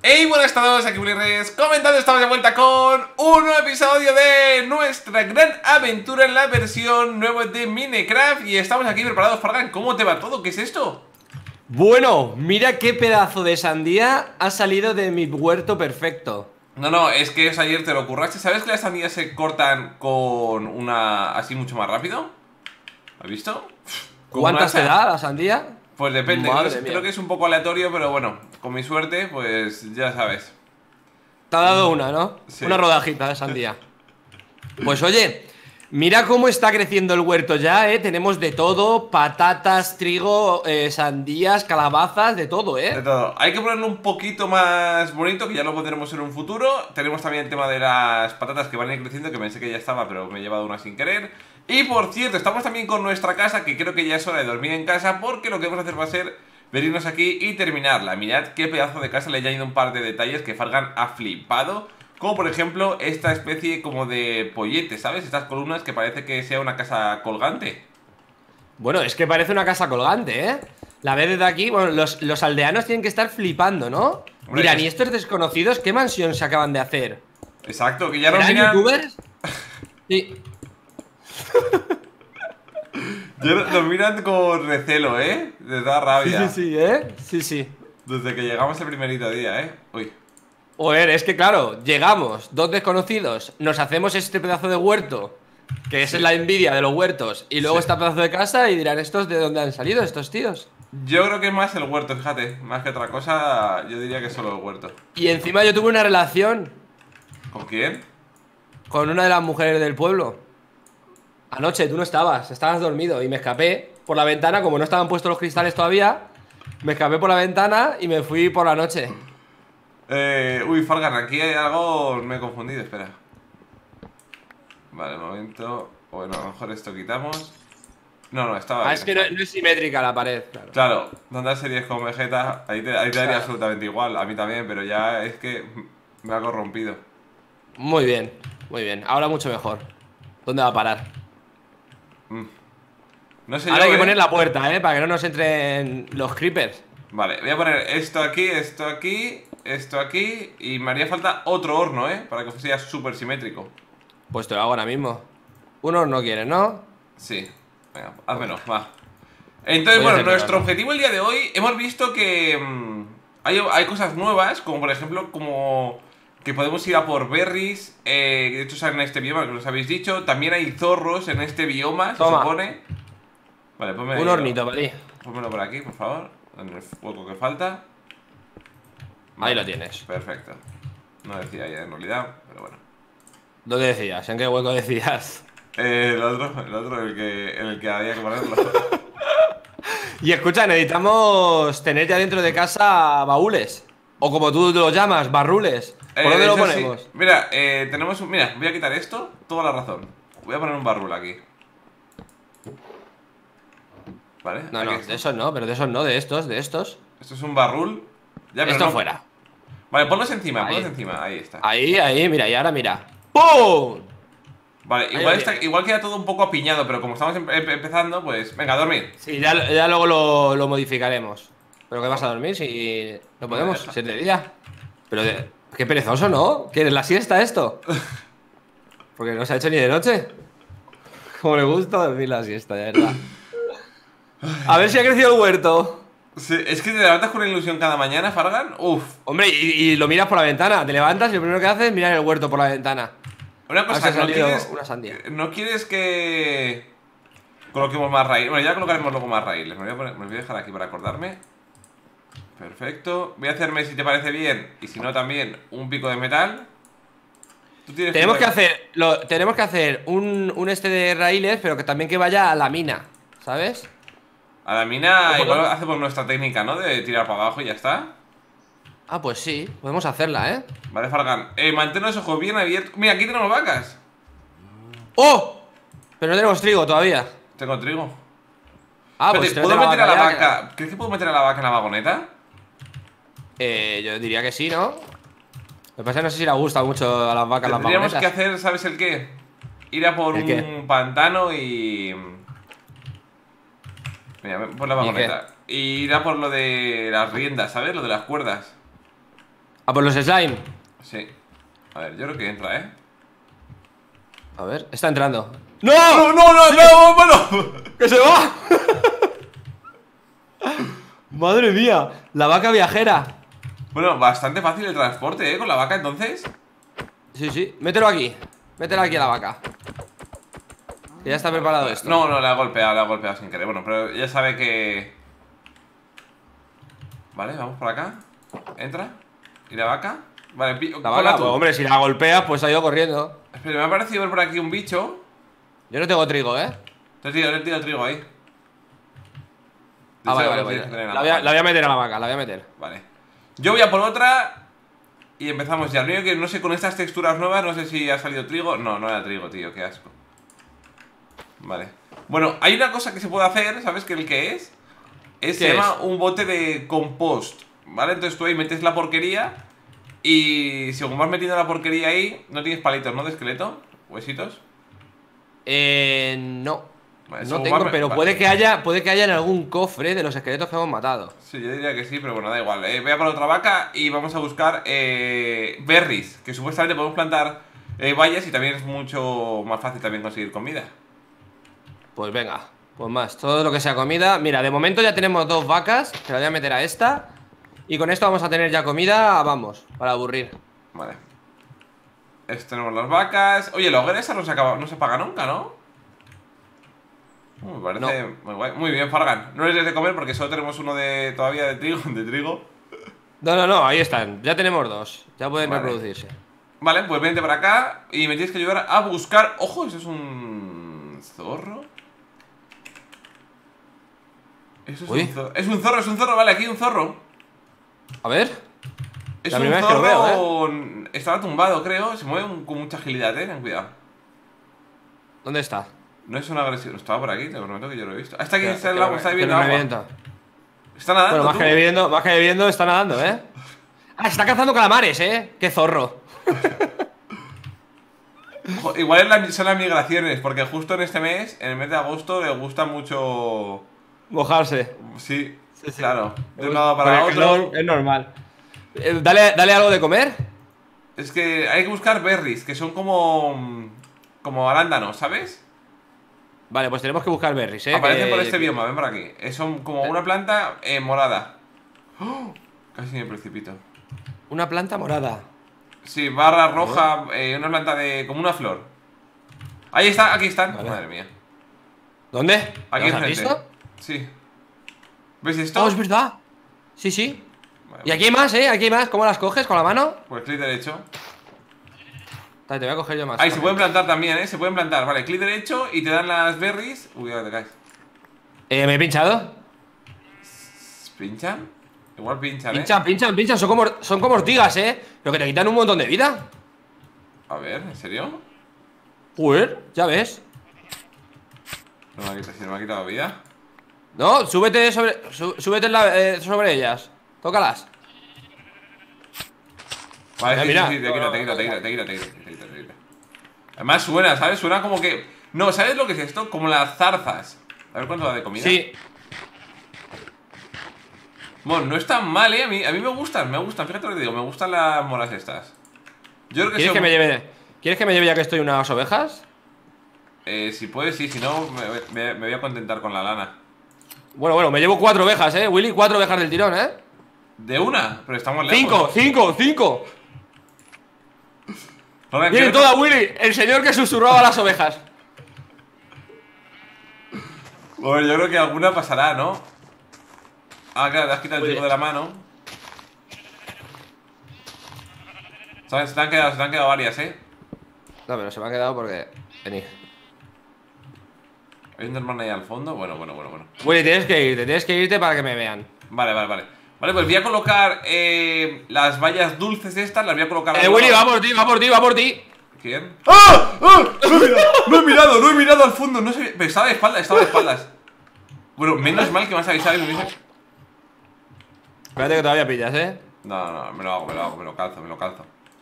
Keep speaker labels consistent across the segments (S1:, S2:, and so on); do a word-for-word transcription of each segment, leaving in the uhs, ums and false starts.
S1: Hey, buenas a todos, aquí Reyes, comentando, estamos de vuelta con un nuevo episodio de nuestra gran aventura en la versión nueva de Minecraft. Y estamos aquí preparados, Fargan. ¿Cómo te va todo? ¿Qué es esto?
S2: Bueno, mira qué pedazo de sandía ha salido de mi huerto perfecto.
S1: No, no, es que eso ayer te lo curraste. ¿Sabes que las sandías se cortan con una... así mucho más rápido? ¿Has visto? Con
S2: ¿Cuántas
S1: una
S2: te
S1: hacha.
S2: da la sandía?
S1: Pues depende,
S2: Madre
S1: creo,
S2: mía.
S1: creo que es un poco aleatorio, pero bueno, con mi suerte, pues ya sabes.
S2: Te ha dado una, ¿no?
S1: Sí.
S2: Una rodajita de sandía. Pues oye, mira cómo está creciendo el huerto ya, ¿eh? Tenemos de todo, patatas, trigo, eh, sandías, calabazas, de todo,
S1: De
S2: ¿eh?
S1: todo. Hay que ponerlo un poquito más bonito, que ya lo pondremos en un futuro. Tenemos también el tema de las patatas que van a ir creciendo, que pensé que ya estaba, pero me he llevado una sin querer. Y por cierto, estamos también con nuestra casa, que creo que ya es hora de dormir en casa, porque lo que vamos a hacer va a ser venirnos aquí y terminarla. Mirad qué pedazo de casa, le he añadido un par de detalles que Fargan ha flipado. Como por ejemplo esta especie como de pollete, ¿sabes? Estas columnas que parece que sea una casa colgante.
S2: Bueno, es que parece una casa colgante, ¿eh? La ves desde aquí, bueno, los, los aldeanos tienen que estar flipando, ¿no?
S1: Hombre,
S2: Mira,
S1: es-
S2: y estos desconocidos, ¿qué mansión se acaban de hacer?
S1: Exacto, que ya nos
S2: ¿Serán
S1: miran...
S2: youtubers? Sí.
S1: Ya nos miran con recelo, ¿eh? Les da
S2: Sí,
S1: rabia.
S2: sí, sí, ¿eh? Sí, sí.
S1: Desde que llegamos el primerito día, ¿eh? Uy.
S2: Joder, es que claro, llegamos, dos desconocidos, nos hacemos este pedazo de huerto, que esa
S1: Sí.
S2: es la envidia de los huertos, y luego
S1: Sí.
S2: este pedazo de casa y dirán, ¿estos de dónde han salido estos tíos?
S1: Yo creo que más el huerto, fíjate. Más que otra cosa, yo diría que solo el huerto.
S2: Y encima yo tuve una relación
S1: ¿Con quién?
S2: con una de las mujeres del pueblo. Anoche tú no estabas, estabas dormido y me escapé por la ventana, como no estaban puestos los cristales todavía, me escapé por la ventana y me fui por la noche.
S1: Eh, uy, Fargan, aquí hay algo... Me he confundido, espera. Vale, un momento. Bueno, a lo mejor esto quitamos. No, no, estaba
S2: Ah,
S1: bien,
S2: es que no,
S1: estaba bien.
S2: no es simétrica la pared, claro.
S1: Claro, donde hay series con Vegeta, ahí te, ahí te daría
S2: Claro.
S1: absolutamente igual. A mí también, pero ya es que me ha corrompido.
S2: Muy bien, muy bien, ahora mucho mejor. ¿Dónde va a parar?
S1: No sé
S2: Ahora
S1: yo,
S2: hay que
S1: ¿eh?
S2: poner la puerta, ¿eh? Para que no nos entren los creepers.
S1: Vale, voy a poner esto aquí, esto aquí, esto aquí. Y me haría falta otro horno, ¿eh? Para que fuese súper simétrico.
S2: Pues te lo hago ahora mismo. Uno no quiere, ¿no?
S1: Sí, venga, házmelo, va. Entonces,
S2: Voy a
S1: bueno,
S2: hacértelo,
S1: nuestro
S2: ¿no?
S1: objetivo el día de hoy, hemos visto que mm, hay, hay cosas nuevas, como por ejemplo, como que podemos ir a por berries, eh, que de hecho salen en este bioma, que os habéis dicho. También hay zorros en este bioma, se
S2: Toma.
S1: supone. Vale, ponme
S2: Un hornito, ¿vale?
S1: Pónmelo por aquí, por favor, en el hueco que falta.
S2: Ahí lo tienes.
S1: Perfecto. No decía ya en realidad, pero bueno.
S2: ¿Dónde decías? ¿En qué hueco decías?
S1: Eh, el otro, el otro, el que, en el que había que ponerlo.
S2: Y escucha, necesitamos tener ya dentro de casa baúles. O como tú lo llamas, barrules. ¿Por
S1: Eh,
S2: dónde lo
S1: eso sí.
S2: ponemos?
S1: Mira, eh, tenemos un... Mira, voy a quitar esto, toda la razón. Voy a poner un barrul aquí. Vale,
S2: No,
S1: aquí
S2: no,
S1: está.
S2: de esos no, pero de esos no, de estos, de estos.
S1: Esto es un barrul. Ya, pero
S2: Esto
S1: no-
S2: fuera.
S1: Vale, ponlos encima,
S2: Ahí.
S1: ponlos encima, ahí está.
S2: Ahí, ahí, mira, y ahora mira. ¡Pum!
S1: Vale,
S2: Ahí
S1: igual,
S2: lo
S1: está,
S2: tienes.
S1: igual queda todo un poco apiñado, pero como estamos em- em- empezando, pues... Venga, a dormir.
S2: Sí, ya, ya luego lo, lo modificaremos. ¿Pero qué vas a dormir si no podemos?
S1: deja.
S2: Si es de día. Pero de, qué perezoso, ¿no? ¿Qué es la siesta esto? Porque no se ha hecho ni de noche. Como le gusta dormir la siesta, de verdad. A ver si ha crecido el huerto.
S1: Sí, es que te levantas con una ilusión cada mañana, Fargan. Uf.
S2: Hombre, y, y lo miras por la ventana. Te levantas y lo primero que haces es mirar el huerto por la ventana.
S1: Una
S2: A ver si
S1: cosa,
S2: ha
S1: ¿no
S2: salido
S1: quieres,
S2: una sandía.
S1: ¿no quieres que coloquemos más raíles? Bueno, ya colocaremos luego más raíles. Me voy a, poner- me voy a dejar aquí para acordarme. Perfecto. Voy a hacerme, si te parece bien, y si no también, un pico de metal. ¿Tú tienes
S2: Tenemos que
S1: pico de-
S2: hacer, lo, tenemos que hacer un, un este de raíles, pero que también que vaya a la mina, ¿sabes?
S1: A la mina
S2: Ojo,
S1: igual
S2: ¿no?
S1: hacemos nuestra técnica, ¿no? De tirar para abajo y ya está.
S2: Ah, pues sí, podemos hacerla, ¿eh?
S1: Vale, Fargan. Eh, mantén los ojos bien abiertos. Mira, aquí tenemos vacas.
S2: ¡Oh! Pero no tenemos trigo todavía.
S1: Tengo trigo.
S2: Ah,
S1: Espérate,
S2: pues tráete
S1: ¿puedo meter a la
S2: ya,
S1: vaca? ¿Crees que puedo meter a la vaca en la vagoneta?
S2: Eh, yo diría que sí, ¿no? Lo que pasa es que no sé si le gusta mucho a las vacas las
S1: Tendríamos
S2: vagonetas.
S1: que hacer, ¿sabes el qué? Ir a por
S2: ¿El
S1: un
S2: qué?
S1: pantano y... Mira, por la
S2: ¿Y
S1: vagoneta. Y ir a por lo de las riendas, ¿sabes? Lo de las cuerdas.
S2: A por los slime.
S1: Sí. A ver, yo creo que entra, ¿eh?
S2: A ver, está entrando. ¡No!
S1: ¡No, no, no, no! ¡Bueno!
S2: ¡Que se va! Madre mía, la vaca viajera.
S1: Bueno, bastante fácil el transporte, ¿eh? Con la vaca, entonces.
S2: Sí, sí, mételo aquí. Mételo aquí a la vaca. Que ya está preparado esto.
S1: No, no, le ha golpeado, le ha golpeado sin querer. Bueno, pero ya sabe que... Vale, vamos por acá. Entra. ¿Y la vaca? Vale, pi...
S2: La vaca, pues, hombre, si la golpeas, pues ha ido corriendo.
S1: Espera, me ha parecido ver por aquí un bicho.
S2: Yo no tengo trigo, ¿eh?
S1: Te he tirado, le he tirado trigo ahí.
S2: Ah, vale, vale, vale. La voy, a, la voy a meter a la vaca, la voy a meter.
S1: Vale. Yo voy a por otra. Y empezamos ya. Lo único que no sé, con estas texturas nuevas, no sé si ha salido trigo. No, no era trigo, tío, qué asco. Vale. Bueno, hay una cosa que se puede hacer, ¿sabes qué el que es? Es se llama un bote de compost, ¿vale? Entonces tú ahí metes la porquería y según vas metiendo la porquería ahí, no tienes palitos, ¿no? De esqueleto, huesitos.
S2: Eh, no.
S1: Vale,
S2: no tengo,
S1: me...
S2: pero
S1: vale.
S2: puede que haya puede que haya en algún cofre de los esqueletos que hemos matado.
S1: Sí, yo diría que sí, pero bueno, da igual. Eh, voy a por otra vaca y vamos a buscar eh, berries, que supuestamente podemos plantar eh, bayas y también es mucho más fácil también conseguir comida.
S2: Pues venga, pues más, todo lo que sea comida. Mira, de momento ya tenemos dos vacas, que la voy a meter a esta. Y con esto vamos a tener ya comida, vamos, para aburrir.
S1: Vale. Esto tenemos las vacas. Oye, la hoguera esa no se acaba, no se apaga nunca, ¿no? Uh, me parece no. Muy guay. Muy bien, Fargan. No les des de comer porque solo tenemos uno de todavía de trigo, de trigo.
S2: No, no, no, ahí están. Ya tenemos dos. Ya pueden
S1: vale.
S2: reproducirse.
S1: Vale, pues vente para acá y me tienes que ayudar a buscar. Ojo, eso es un zorro. Eso es Uy. un zorro. Es un zorro, es un zorro, vale, aquí hay un zorro.
S2: A ver.
S1: Es La un zorro. Que lo veo, ¿eh? Estaba tumbado, creo. Se mueve con mucha agilidad, eh. Ten cuidado.
S2: ¿Dónde está?
S1: No es una agresión. Estaba por aquí, te prometo que yo lo he visto. Hasta aquí está el agua, está viviendo agua.
S2: Revienta.
S1: Está nadando.
S2: Bueno, más que bebiendo, más que bebiendo, está nadando, eh. Ah, está cazando calamares, eh. Qué zorro.
S1: Igual es la, son las migraciones, porque justo en este mes, en el mes de agosto, le gusta mucho
S2: mojarse.
S1: Sí, sí, sí. Claro. De un lado para otro.
S2: Calor, es normal. Eh, dale, dale algo de comer.
S1: Es que hay que buscar berries, que son como. Como arándanos, ¿sabes?
S2: Vale, pues tenemos que buscar berries, eh.
S1: Aparecen
S2: que...
S1: por este bioma, ven por aquí. Son como una planta eh, morada. ¡Oh! Casi me precipito.
S2: Una planta morada.
S1: Sí, barra roja, eh, una planta de... como una flor. Ahí está, aquí están. Vale. Madre mía.
S2: ¿Dónde?
S1: Aquí
S2: ¿Has visto?
S1: Sí. ¿Ves esto?
S2: Oh, es verdad. Sí, sí. Vale, y aquí hay más, ¿eh? Aquí hay más. ¿Cómo las coges? ¿Con la mano?
S1: Pues clic derecho.
S2: Dale, te voy a coger yo más.
S1: Ahí, se pueden plantar también, ¿eh? Se pueden plantar. Vale, clic derecho y te dan las berries. Uy, ahora te caes.
S2: Eh, ¿me he pinchado?
S1: ¿Pinchan? Igual pinchan, ¿eh?
S2: Pinchan, pinchan, pinchan. Son como, son como ortigas, ¿eh? Pero que te quitan un montón de vida.
S1: A ver, ¿en serio?
S2: Joder, ya ves.
S1: No me ha quitado, si no me ha quitado vida.
S2: No, súbete sobre, sú, súbete la, eh, sobre ellas. Tócalas.
S1: Vale, sí, mira. Sí, sí, te quita, te quita, te quita, te quita, te quita, te quita, te quita. Además suena, ¿sabes? Suena como que... No, ¿sabes lo que es esto? Como las zarzas. A ver cuánto da de comida.
S2: Sí.
S1: Bueno, no es tan mal, ¿eh? A mí, a mí me gustan, me gustan. Fíjate lo que digo, me gustan las moras estas. Yo creo que
S2: ¿Quieres
S1: son...
S2: que me lleve, ¿Quieres que me lleve ya que estoy unas ovejas?
S1: Eh, si puedes, sí, si no, me, me, me voy a contentar con la lana.
S2: Bueno, bueno, me llevo cuatro ovejas, ¿eh? Willy, cuatro ovejas del tirón, ¿eh?
S1: ¿De una? Pero estamos lejos.
S2: ¡Cinco, cinco, cinco!
S1: Viene
S2: Viene toda Willy, el señor que susurraba a las ovejas.
S1: Bueno, yo creo que alguna pasará, ¿no? Ah, claro, te has quitado el trigo de la mano. ¿Sabes? Se te han quedado, se te han quedado varias, ¿eh?
S2: No, pero se me ha quedado porque... Vení.
S1: ¿Hay un hermano ahí al fondo? Bueno, bueno, bueno, bueno.
S2: Willy, tienes que irte, tienes que irte para que me vean.
S1: Vale, vale, vale. Vale, pues voy a colocar eh, las vallas dulces estas, las voy a colocar...
S2: Eh, Willy, va por ti, va por ti, va por ti.
S1: ¿Quién? ¡Ah! ¡Ah! No he mirado, no he mirado, no he mirado al fondo, no sé... Pero estaba de espaldas, estaba de espaldas. Bueno, menos mal que me has avisado y me dijo...
S2: Espérate que todavía pillas, ¿eh?
S1: No, no, no, me lo hago, me lo hago, me lo calzo, me lo calzo.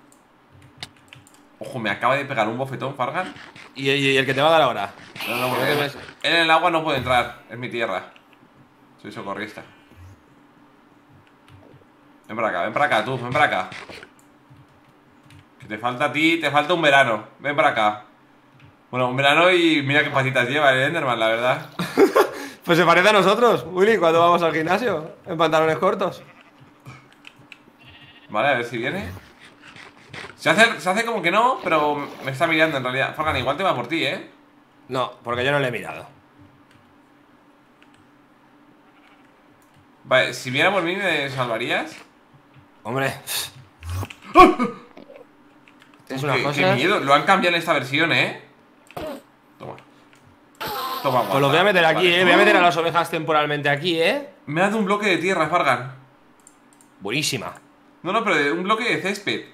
S1: Ojo, me acaba de pegar un bofetón, Fargan.
S2: ¿Y, y, y el que te va a dar ahora?
S1: No, no, porque él en el agua no puede entrar, es mi tierra. Soy socorrista. Ven para acá, ven para acá, tú, ven para acá. Que te falta a ti, te falta un verano. Ven para acá. Bueno, un verano y mira qué patitas lleva el Enderman, la verdad.
S2: Pues se parece a nosotros, Willy, cuando vamos al gimnasio, en pantalones cortos.
S1: Vale, a ver si viene. Se hace, se hace como que no, pero me está mirando en realidad. Fargan, igual te va por ti, ¿eh?
S2: No, porque yo no le he mirado.
S1: Vale, si viera por mí, ¿me salvarías?
S2: Hombre. Es una
S1: Qué,
S2: cosa.
S1: qué miedo, lo han cambiado en esta versión, ¿eh? Toma. Toma,
S2: Pues lo voy a meter aquí,
S1: vale.
S2: eh. Voy a meter a las ovejas temporalmente aquí, eh.
S1: Me ha dado un bloque de tierra, Fargan.
S2: Buenísima.
S1: No, no, pero de un bloque de césped.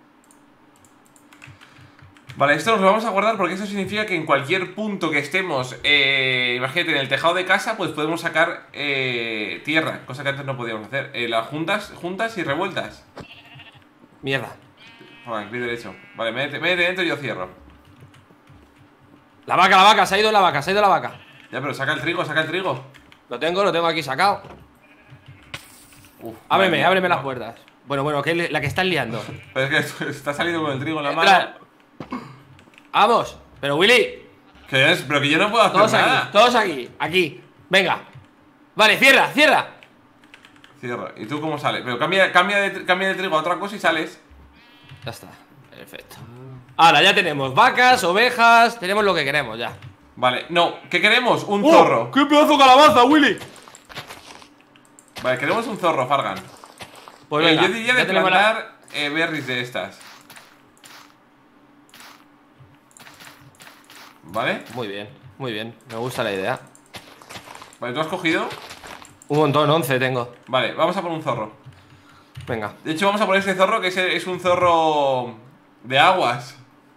S1: Vale, esto nos lo vamos a guardar porque eso significa que en cualquier punto que estemos, eh, imagínate, en el tejado de casa, pues podemos sacar eh, tierra, cosa que antes no podíamos hacer. Eh, las juntas, juntas y revueltas.
S2: Mierda.
S1: Vale, clic derecho. Vale, métete, métete dentro y yo cierro.
S2: La vaca, la vaca, se ha ido la vaca, se ha ido la vaca.
S1: Ya, pero saca el trigo, saca el trigo.
S2: Lo tengo, lo tengo aquí sacado.
S1: Uf,
S2: Ábreme,
S1: madre
S2: ábreme
S1: mía,
S2: las
S1: no.
S2: puertas. Bueno, bueno, que la que están liando.
S1: Pero es que está saliendo con el trigo en la mano.
S2: Entra. Vamos. Pero Willy,
S1: ¿Qué es? Pero que yo no puedo hacer
S2: todos
S1: nada.
S2: aquí, todos aquí, aquí. Venga. Vale, cierra, cierra.
S1: Cierra. ¿Y tú cómo sales? Pero cambia, cambia, de, cambia de trigo a otra cosa y sales.
S2: Ya está, perfecto. Ahora ya tenemos vacas, ovejas, tenemos lo que queremos ya.
S1: Vale, no, ¿qué queremos? Un zorro.
S2: ¡Oh! ¡Qué pedazo de calabaza, Willy!
S1: Vale, queremos un zorro, Fargan.
S2: Pues
S1: Eh,
S2: venga,
S1: yo diría de
S2: ya tenemos la-
S1: plantar eh, berries de estas. ¿Vale?
S2: Muy bien, muy bien, me gusta la idea.
S1: Vale, ¿tú has cogido?
S2: Un montón, once tengo.
S1: Vale, vamos a por un zorro.
S2: Venga.
S1: De hecho, vamos a por este zorro que es, es un zorro de aguas.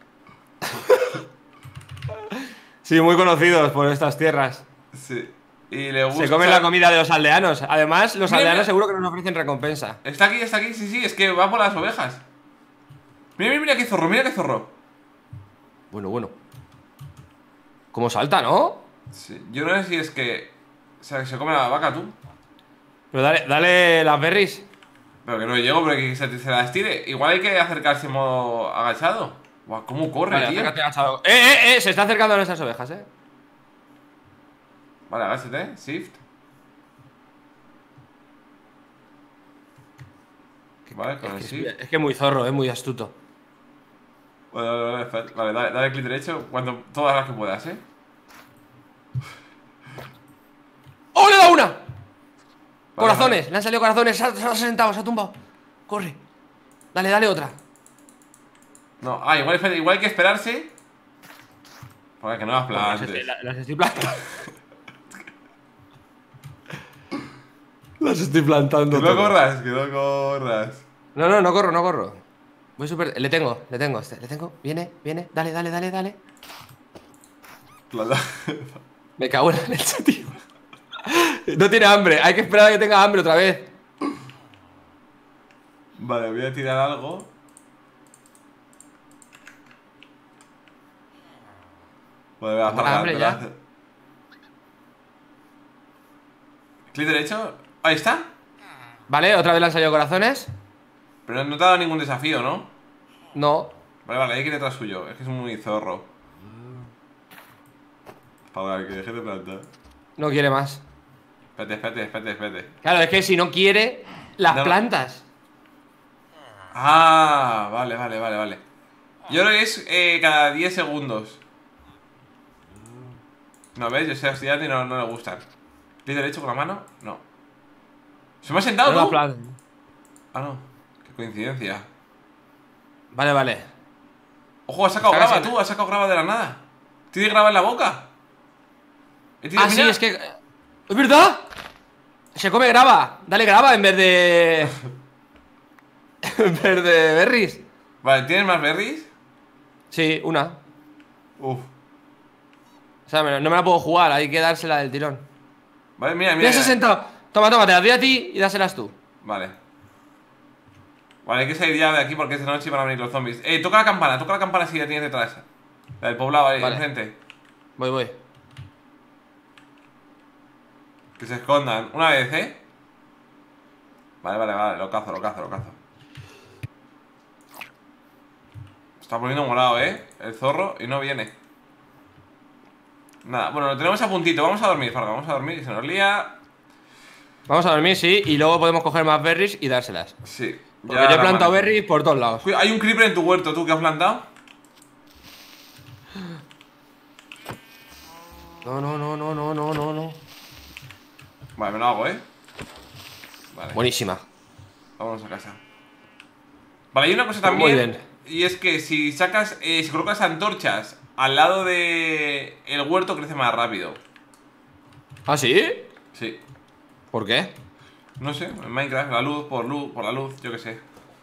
S2: Sí, muy conocidos por estas tierras.
S1: Sí. Y le gusta...
S2: Se comen la comida de los aldeanos. Además, los
S1: Mira,
S2: aldeanos
S1: mira.
S2: seguro que nos ofrecen recompensa.
S1: Está aquí, está aquí, sí, sí, es que va por las ovejas. Mira, mira, mira qué zorro, mira qué zorro.
S2: Bueno, bueno. ¿Cómo salta, no?
S1: Sí, yo no sé si es que... O sea, que se come la vaca tú.
S2: Pero dale, dale las berries.
S1: Pero que no llego, pero que se, te- se las tire. Igual hay que acercarse en modo agachado. Buah, ¿cómo corre,
S2: Vale,
S1: tío?
S2: acércate, agachado. ¡Eh, eh, eh! Se está acercando a nuestras ovejas, eh.
S1: Vale, agáchate, shift. Vale, con el
S2: Es que,
S1: shift.
S2: es, es que muy zorro, es muy astuto.
S1: Vale, vale, vale, espera. Vale, dale, dale clic derecho cuando, todas las que puedas, eh.
S2: ¡Oh, le da una!
S1: Vale,
S2: Corazones,
S1: vale.
S2: le han salido corazones, se ha, se ha sentado, se ha tumbado. Corre. Dale, dale otra.
S1: No, ah, igual, espera, igual hay que esperarse. Para que no las
S2: Las
S1: plantes.
S2: estoy, la- las estoy plantando. Las estoy plantando.
S1: Que no
S2: todas.
S1: corras, que no corras.
S2: No, no, no corro, no corro. Voy súper. Le tengo, le tengo, este, le tengo. Viene, viene. Dale, dale, dale, dale.
S1: Planta.
S2: Me cago en la leche, tío. No tiene hambre, hay que esperar a que tenga hambre otra vez.
S1: Vale, voy a tirar algo. Vale, voy a
S2: Tengo
S1: hacer
S2: hambre ya.
S1: Clic derecho. Ahí está.
S2: Vale, otra vez le han salido corazones.
S1: Pero no te ha dado ningún desafío, ¿no?
S2: No.
S1: Vale, vale, hay que ir detrás suyo. Es que es muy zorro. Para que deje de plantar.
S2: No quiere más.
S1: Espérate, espérate, espérate, espérate.
S2: Claro, es que si no quiere, las
S1: No.
S2: plantas.
S1: Ah, vale, vale, vale, vale. Yo creo que es eh, cada diez segundos. No, ¿ves? Yo sé estudiante y no, no le gustan. ¿Clic derecho con la mano? No. ¿Se me ha sentado
S2: No las
S1: tú?
S2: plantas.
S1: Ah, no. Qué coincidencia.
S2: Vale, vale.
S1: Ojo, has sacado
S2: Está
S1: grava
S2: casi-
S1: tú, has sacado grava de la nada. ¿Tienes grava en la boca? He tirado-
S2: Ah, sí,
S1: mira.
S2: es que. ¡Es verdad! Se come grava. Dale grava en vez de. En vez de berries.
S1: Vale, ¿tienes más berries?
S2: Sí, una.
S1: Uf.
S2: O sea, me- no me la puedo jugar, hay que dársela del tirón.
S1: Vale, mira, mira.
S2: Mira, se ha sentado. Toma, toma, te las doy a ti y dáselas tú.
S1: Vale. Vale, hay que salir ya de aquí porque es de noche y van a venir los zombies. Eh, toca la campana, toca la campana si la tienes detrás. La del poblado ahí,
S2: Vale.
S1: enfrente.
S2: Voy, voy.
S1: Que se escondan. Una vez, ¿eh? Vale, vale, vale, lo cazo, lo cazo, lo cazo. Está poniendo morado, ¿eh? El zorro y no viene. Nada, bueno, lo tenemos a puntito. Vamos a dormir, Farga, vamos a dormir. Se nos lía.
S2: Vamos a dormir, sí, y luego podemos coger más berries y dárselas.
S1: Sí.
S2: Porque yo he plantado berries por todos lados.
S1: Hay un creeper en tu huerto, ¿tú que has plantado?
S2: No, no, no, no, no, no, no, no.
S1: Vale, me lo hago, ¿eh? Vale.
S2: Buenísima.
S1: Vámonos a casa. Vale, hay una cosa también.
S2: Muy bien.
S1: Y es que si sacas, eh, si colocas antorchas al lado de el huerto, crece más rápido.
S2: ¿Ah, sí?
S1: Sí.
S2: ¿Por qué?
S1: No sé, en Minecraft, la luz, por luz, por la luz, yo qué sé.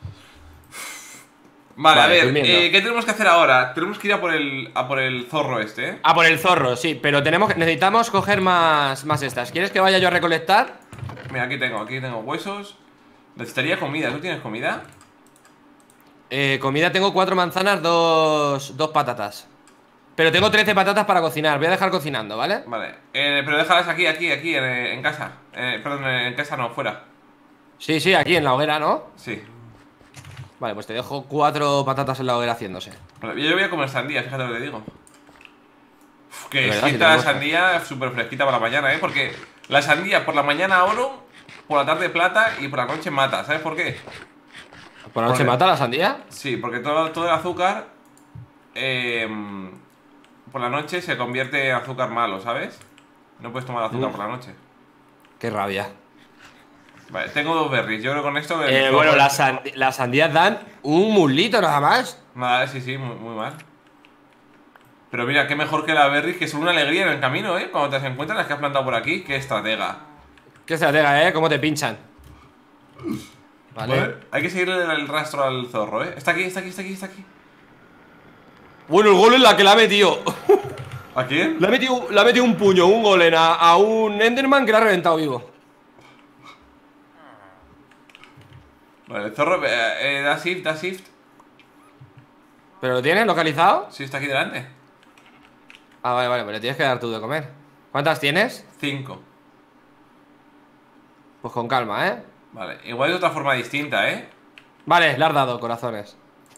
S1: Vale,
S2: Vale,
S1: a ver,
S2: durmiendo.
S1: eh, ¿qué tenemos que hacer ahora? Tenemos que ir a por el, a por el zorro este, ¿eh?
S2: Ah, por el zorro, sí, pero tenemos que- necesitamos coger más, más estas. ¿Quieres que vaya yo a recolectar?
S1: Mira, aquí tengo, aquí tengo huesos. Necesitaría comida, ¿tú tienes comida?
S2: Eh, comida tengo cuatro manzanas, dos, dos patatas. Pero tengo trece patatas para cocinar. Voy a dejar cocinando, ¿vale?
S1: Vale, eh, pero déjalas aquí, aquí, aquí, en, en casa. Eh, perdón, en casa no, fuera.
S2: Sí, sí, aquí en la hoguera, ¿no?
S1: Sí.
S2: Vale, pues te dejo cuatro patatas en la hoguera haciéndose.
S1: Vale, yo voy a comer sandía, fíjate lo que te digo. Uf, que
S2: De verdad,
S1: sienta
S2: si
S1: la
S2: tenemos-
S1: sandía súper fresquita para la mañana, ¿eh? Porque la sandía por la mañana oro, por la tarde plata y por la noche mata. ¿Sabes por qué?
S2: ¿Por la noche
S1: Porque-
S2: mata la sandía?
S1: Sí, porque todo, todo el azúcar eh, por la noche se convierte en azúcar malo, ¿sabes? No puedes tomar azúcar
S2: Mm.
S1: por la noche.
S2: Qué rabia.
S1: Vale, tengo dos berries. Yo creo que con esto... el
S2: Eh,
S1: zorro
S2: bueno,
S1: este-
S2: las, sandi- las sandías dan un mulito nada más.
S1: Nada, sí, sí, muy, muy mal. Pero mira, qué mejor que la berries, que son una alegría en el camino, ¿eh? Cuando te las encuentras las que has plantado por aquí, qué estratega.
S2: Qué estratega, ¿eh? Cómo te pinchan. Vale.
S1: Vale, hay que seguirle el rastro al zorro, ¿eh? Está aquí, está aquí, está aquí, está aquí.
S2: Bueno, el golem la que la ha metido.
S1: ¿A quién?
S2: Le ha metido, le ha metido un puño, un golem a, a un Enderman que le ha reventado vivo.
S1: Vale, el zorro, eh, eh, da shift, da shift.
S2: ¿Pero lo tienes localizado?
S1: Sí, está aquí delante.
S2: Ah, vale, vale, pues le tienes que dar tú de comer. ¿Cuántas tienes?
S1: Cinco.
S2: Pues con calma, ¿eh?
S1: Vale, igual de otra forma distinta, ¿eh?
S2: Vale, le has dado corazones.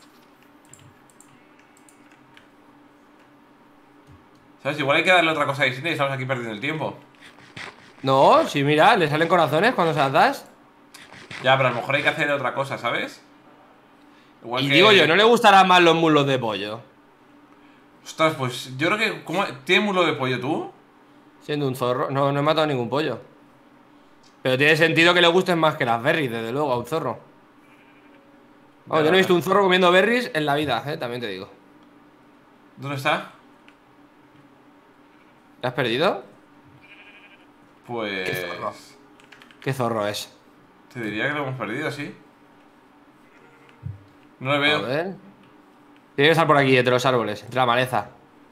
S1: ¿Sabes? Igual hay que darle otra cosa distinta y estamos aquí perdiendo el tiempo.
S2: No, sí, mira, le salen corazones cuando se las das.
S1: Ya, pero a lo mejor hay que hacer otra cosa, ¿sabes? Igual
S2: Y
S1: que...
S2: digo yo, ¿no le gustarán más los muslos de pollo?
S1: Ostras, pues yo creo que... ¿cómo... ¿Tienes muslo de pollo tú?
S2: Siendo un zorro, no, no he matado ningún pollo. Pero tiene sentido que le gusten más que las berries, desde luego, a un zorro. Vamos,
S1: Ya,
S2: yo no he visto
S1: ya.
S2: un zorro comiendo berries en la vida, eh, también te digo.
S1: ¿Dónde está?
S2: ¿Le has perdido?
S1: Pues...
S2: Qué zorro. ¿Qué zorro es?
S1: Te diría que lo hemos perdido, sí. No le
S2: A
S1: veo.
S2: ver. Tiene que estar por aquí, entre los árboles, entre la maleza.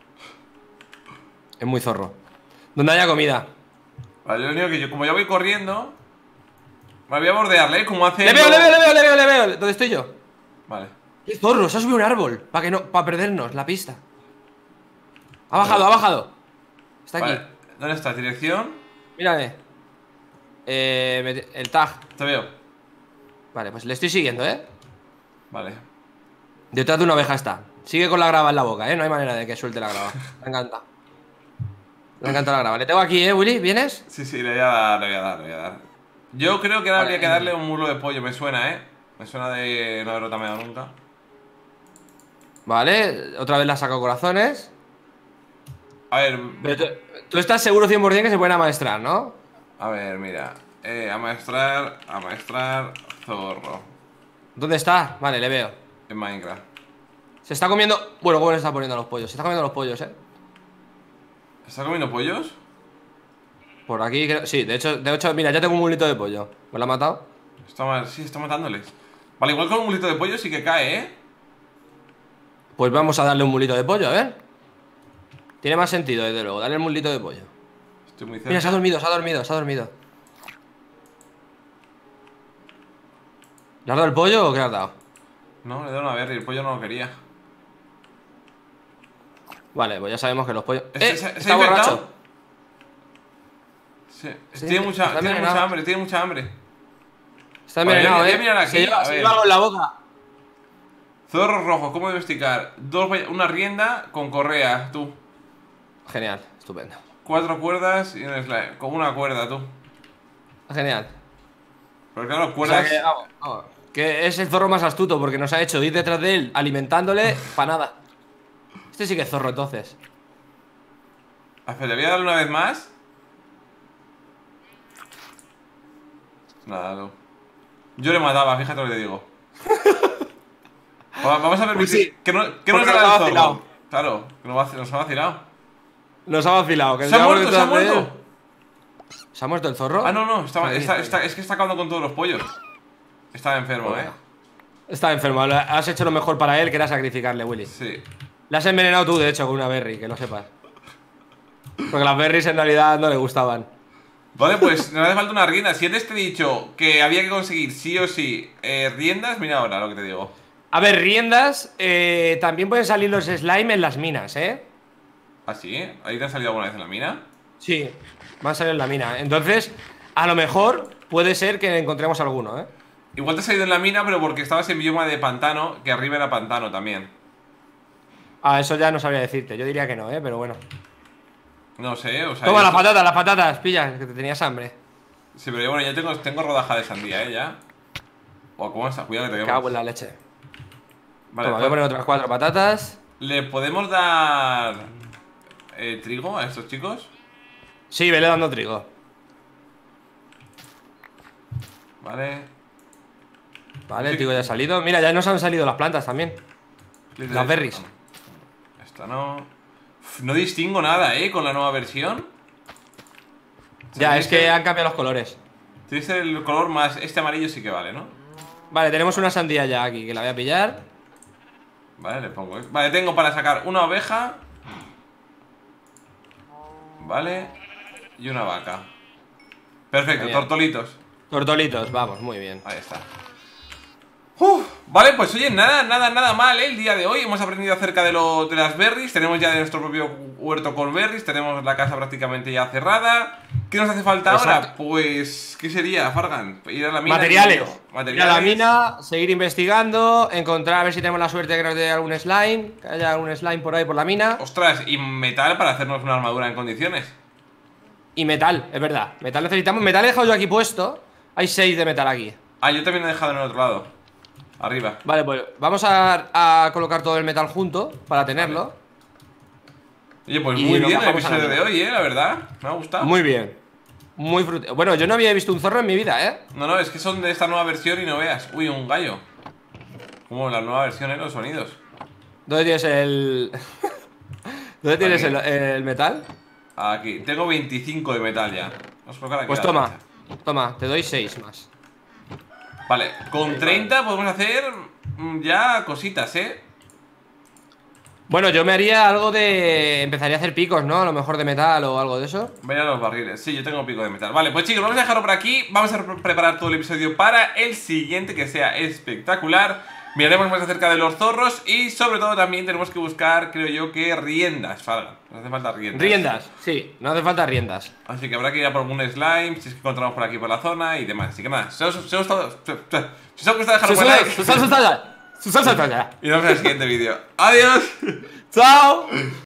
S2: Es muy zorro. Donde haya comida.
S1: Vale, lo único que yo, como ya voy corriendo... Me voy a bordearle, ¿eh? Como hace...
S2: ¡Le veo, le veo, le veo, le veo, le veo! ¿Dónde estoy yo?
S1: Vale.
S2: ¡Qué zorro! Se ha subido un árbol. Para que no, para perdernos la pista. Ha bajado, ha bajado. Está aquí.
S1: Vale. ¿Dónde está? ¿Dirección?
S2: Mírame. Eh, me- el tag.
S1: Te veo.
S2: Vale, pues le estoy siguiendo, ¿eh?
S1: Vale.
S2: Detrás de una oveja está. Sigue con la grava en la boca, ¿eh? No hay manera de que suelte la grava. Me encanta. Me encanta la grava. Le tengo aquí, ¿eh, Willy? ¿Vienes?
S1: Sí, sí, le voy a dar, le voy a dar, le voy a dar. Yo creo que ahora
S2: Vale.
S1: habría que darle un muslo de pollo, me suena, ¿eh? Me suena de no haberlo tameado nunca.
S2: Vale, otra vez le ha sacado corazones.
S1: A ver,
S2: Pero tú, tú estás seguro cien por cien que se pueden amaestrar, ¿no?
S1: a ver, mira. Eh, amaestrar, amaestrar, zorro.
S2: ¿Dónde está? Vale, le veo.
S1: En Minecraft.
S2: Se está comiendo... Bueno, ¿cómo le está poniendo a los pollos? Se está comiendo los pollos, ¿eh?
S1: ¿Está comiendo pollos?
S2: Por aquí creo... Sí, de hecho, de hecho, mira, ya tengo un mulito de pollo. ¿Me lo ha matado?
S1: Está ma- sí, está matándoles. Vale, igual con un mulito de pollo sí que cae, ¿eh?
S2: Pues vamos a darle un mulito de pollo, a ver. Tiene más sentido, desde luego, darle el mulito de pollo.
S1: Estoy muy cerca.
S2: Mira, se ha dormido, se ha dormido, se ha dormido. ¿Le has dado el pollo o qué le has dado?
S1: No, le doy una berry, el pollo no lo quería.
S2: Vale, pues ya sabemos que los pollos...
S1: ¿Ese-
S2: ¡Eh!
S1: ese- ese
S2: ¡Está
S1: infectado?
S2: borracho!
S1: Sí.
S2: Sí,
S1: tiene mucha,
S2: está
S1: tiene
S2: envenenado.
S1: mucha hambre, tiene mucha hambre.
S2: Está
S1: Vale,
S2: envenenado,
S1: voy a
S2: eh.
S1: mirar aquí,
S2: Se lleva,
S1: a
S2: se
S1: ver.
S2: lleva algo en la boca.
S1: Zorros rojos, ¿cómo domesticar? Dos, valla- una rienda con correa, tú.
S2: Genial, estupendo.
S1: Cuatro cuerdas y un slime. Con una cuerda, tú.
S2: Genial.
S1: Pero claro,
S2: O sea
S1: cuerdas.
S2: que, vamos, vamos, que es el zorro más astuto porque nos ha hecho ir detrás de él alimentándole para nada. Este sí que es zorro entonces.
S1: Espera, le voy a dar una vez más. Nada, tú. Yo le mataba, fíjate lo que te digo. Va- Vamos a ver
S2: Pues sí,
S1: que, no, que nos
S2: porque
S1: haga
S2: nos ha
S1: el zorro.
S2: vacilado.
S1: Claro, que nos, va- nos ha vacilado.
S2: Nos ha vacilado. Que
S1: ¡Se ha
S2: nos
S1: muerto, se ha
S2: llevamos detrás de
S1: muerto!
S2: él. ¿Se ha muerto el zorro?
S1: Ah, no, no, estaba,
S2: Ahí,
S1: está,
S2: ahí.
S1: está- es que está acabando con todos los pollos. Estaba enfermo,
S2: Bueno.
S1: eh.
S2: Está enfermo. Lo- Has hecho lo mejor para él, que era sacrificarle, Willy.
S1: Sí.
S2: Le has envenenado tú, de hecho, con una berry, que lo sepas. Porque las berries en realidad no le gustaban.
S1: Vale, pues nos hace falta una rienda. Si antes te he dicho que había que conseguir sí o sí eh, riendas, mira ahora lo que te digo.
S2: A ver, riendas. eh, también pueden salir los slime en las minas, ¿eh?
S1: ¿Ah, sí? ¿Ahí te han salido alguna vez en la mina?
S2: Sí, van a salir en la mina. Entonces, a lo mejor puede ser que encontremos alguno, ¿eh?
S1: Igual te has salido en la mina, pero porque estabas en bioma de pantano, que arriba era pantano también.
S2: Ah, eso ya no sabría decirte. Yo diría que no, ¿eh? Pero bueno.
S1: No sé, o sea.
S2: Toma
S1: yo-
S2: las patatas, las patatas, pilla, que te tenías hambre.
S1: Sí, pero yo, bueno, yo tengo, tengo rodaja de sandía, eh, ya. O cómo está, cuidado que te
S2: Me
S1: veo.
S2: cago en la leche.
S1: Vale,
S2: Toma, voy a
S1: pues,
S2: poner otras cuatro patatas.
S1: ¿le podemos dar eh, trigo a estos chicos?
S2: Sí, vele dando trigo.
S1: Vale.
S2: Vale,
S1: Sí.
S2: el trigo ya ha salido. Mira, ya nos han salido las plantas también. Las berries.
S1: Esta no. Uf, no distingo nada, eh, con la nueva versión.
S2: Ya, es que
S1: Tienes
S2: han cambiado los colores.
S1: Tienes el color más. Este amarillo sí que vale, ¿no?
S2: Vale, tenemos una sandía ya aquí, que la voy a pillar.
S1: Vale, le pongo. Vale, tengo para sacar una oveja. Vale. Y una vaca. Perfecto,
S2: Genial.
S1: tortolitos.
S2: Tortolitos, vamos, muy bien.
S1: Ahí está. Uf, vale, pues oye, nada, nada, nada mal, ¿eh? El día de hoy hemos aprendido acerca de, lo, de las berries. Tenemos ya de nuestro propio huerto con berries. Tenemos la casa prácticamente ya cerrada. ¿Qué nos hace falta ahora?
S2: Exacto.
S1: Pues, ¿qué sería, Fargan? Ir a la mina.
S2: Materiales.
S1: y-
S2: Ir a la mina, seguir investigando, encontrar a ver si tenemos la suerte de que nos dé algún slime, que haya algún slime por ahí por la mina.
S1: Ostras, y metal para hacernos una armadura en condiciones.
S2: Y metal, es verdad. Metal necesitamos. Metal he dejado yo aquí puesto. Hay seis de metal aquí.
S1: Ah, yo también he dejado en el otro lado. Arriba.
S2: Vale, pues vamos a, a colocar todo el metal junto para tenerlo.
S1: Oye, pues
S2: Y
S1: muy
S2: nos
S1: bien el
S2: bajamos a la
S1: episodio de
S2: mina.
S1: hoy, ¿eh? La verdad, me ha gustado.
S2: Muy bien. Muy frut... Bueno, yo no había visto un zorro en mi vida, ¿eh?
S1: No, no, es que son de esta nueva versión y no veas. Uy, un gallo. Como la nueva versión, ¿eh? Los sonidos.
S2: ¿Dónde tienes el...? ¿Dónde tienes el, el metal?
S1: Aquí, tengo veinticinco de metal ya. Vamos a colocar aquí
S2: Pues
S1: a la
S2: toma,
S1: derecha.
S2: toma, te doy seis más.
S1: Vale, con treinta podemos hacer mm, ya cositas, ¿eh?
S2: Bueno, yo me haría algo de... Empezaría a hacer picos, ¿no? A lo mejor de metal o algo de eso.
S1: Vayan a los barriles. Sí, yo tengo pico de metal. Vale, pues chicos, vamos a dejarlo por aquí. Vamos a pre- preparar todo el episodio para el siguiente, que sea espectacular. Miraremos más acerca de los zorros y sobre todo también tenemos que buscar, creo yo, que riendas, Falga. Nos hace falta riendas.
S2: Riendas, sí, no hace falta riendas.
S1: Así que habrá que ir a por algún slime, si es que encontramos por aquí por la zona y demás. Así que nada, si os, si os ha gustado, si os ha gustado dejar un buen like.
S2: Susana, Susana, Susana, Susana.
S1: Y nos vemos en el siguiente vídeo. ¡Adiós!
S2: Chao.